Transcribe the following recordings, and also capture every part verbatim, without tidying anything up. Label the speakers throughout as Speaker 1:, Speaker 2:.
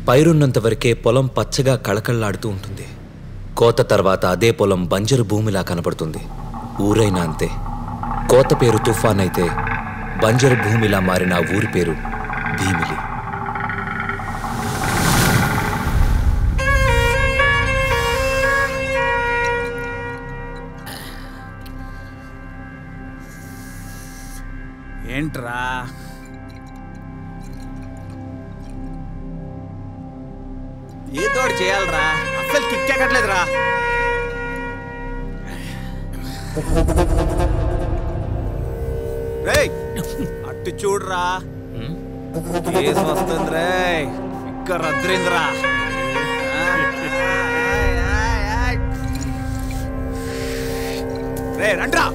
Speaker 1: పైరున్నంత వరకే పొలం పచ్చగా కళకళలాడుతూ ఉంటుంది. కోత తర్వాత అదే పొలం బంజరు భూమిలా కనపడుతుంది. ఊరైనా అంతే. కోత పేరు తుఫాన్ అయితే బంజరు భూమిలా మారిన ఊరి పేరు భీమిలి.
Speaker 2: ఏంట్రా ఏదో చేయాలరా, అసలు కిక్కెక్కట్లేదురా. రేయ్ అట్టు చూడరా, కేసు వస్తుంది రే, ఇక్కడ రద్దురిందిరా. రే రండ్రా.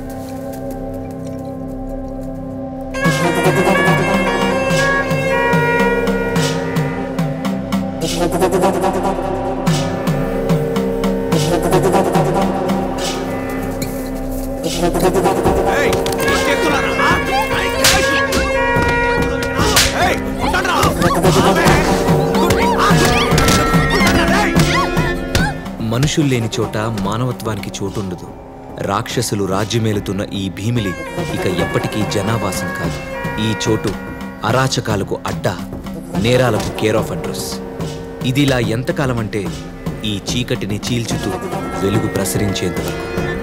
Speaker 1: మనుషులు లేని చోట మానవత్వానికి చోటుండదు. రాక్షసులు రాజ్యమేలుతున్న ఈ భీమిలి ఇక ఎప్పటికీ జనావాసం కాదు. ఈ చోటు అరాచకాలకు అడ్డా, నేరాలకు కేర్ ఆఫ్ అడ్రస్. ఇదిలా ఎంతకాలం అంటే ఈ చీకటిని చీల్చుతూ వెలుగు ప్రసరించేంతవరకు.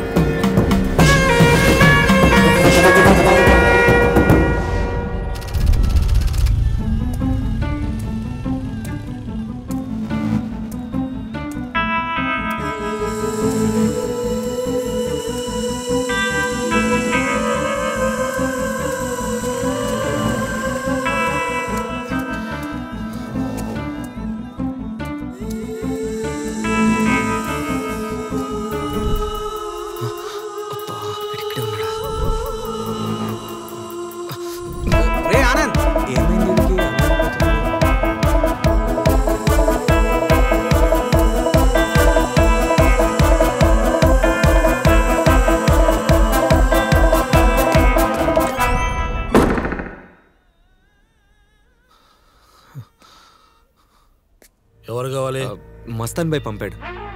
Speaker 3: ఎవరు కావాలి?
Speaker 1: మస్తాన్ భాయ్ పంపాడు.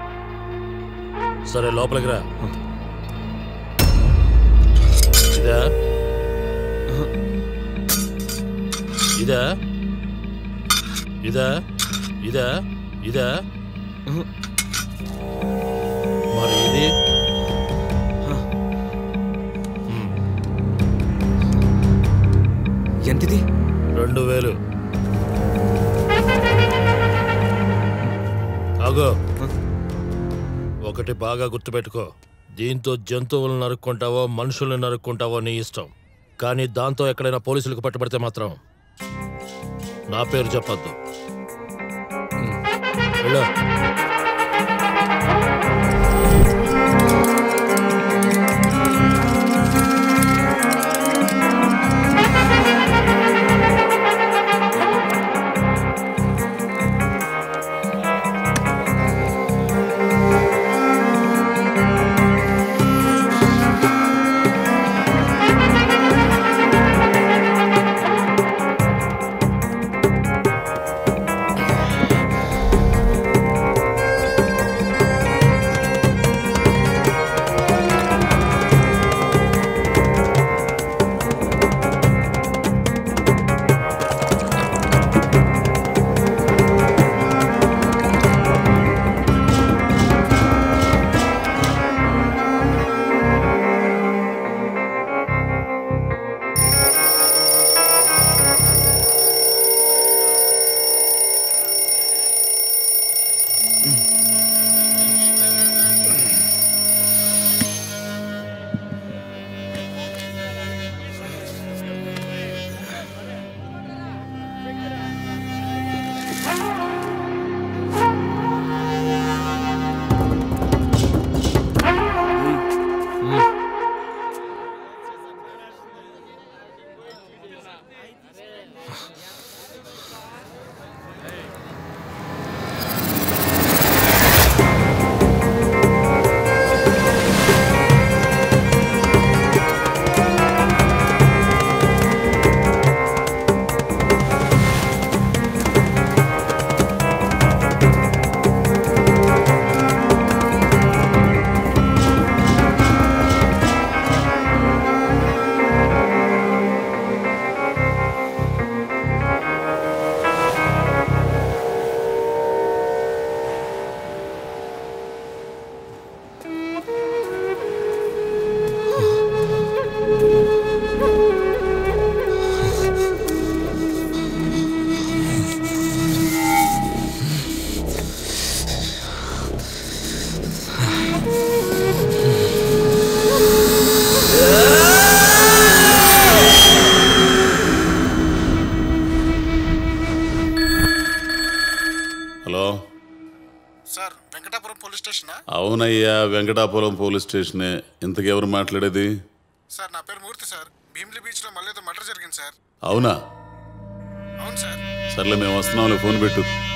Speaker 3: సరే లోపలికి రా. ఇదా ఇదా ఇదా ఇదా ఇదా మరి ఇది
Speaker 1: ఎంతిది?
Speaker 3: రెండు వేలు. అగో ఒకటి బాగా గుర్తుపెట్టుకో, దీంతో జంతువులను నరుక్కుంటావో మనుషుల్ని నరుక్కుంటావో నీ ఇష్టం. కానీ దాంతో ఎక్కడైనా పోలీసులకు పట్టుబడితే మాత్రం నా పేరు చెప్పొద్దు. వెళ్ళు.
Speaker 4: సార్ వెంకటాపురం పోలీస్ స్టేషనా?
Speaker 5: అవునయ్యా, వెంకటాపురం పోలీస్ స్టేషనే. ఇంతకెవరు మాట్లాడేది?
Speaker 4: సార్ నా పేరు మూర్తి సార్. భీమిలి బీచ్లో మళ్ళీ ఏదో మర్డర్ జరిగింది సార్.
Speaker 5: అవునా?
Speaker 4: అవును సార్.
Speaker 5: సర్లే, మేము వస్తున్నాంలే, ఫోన్ పెట్టు.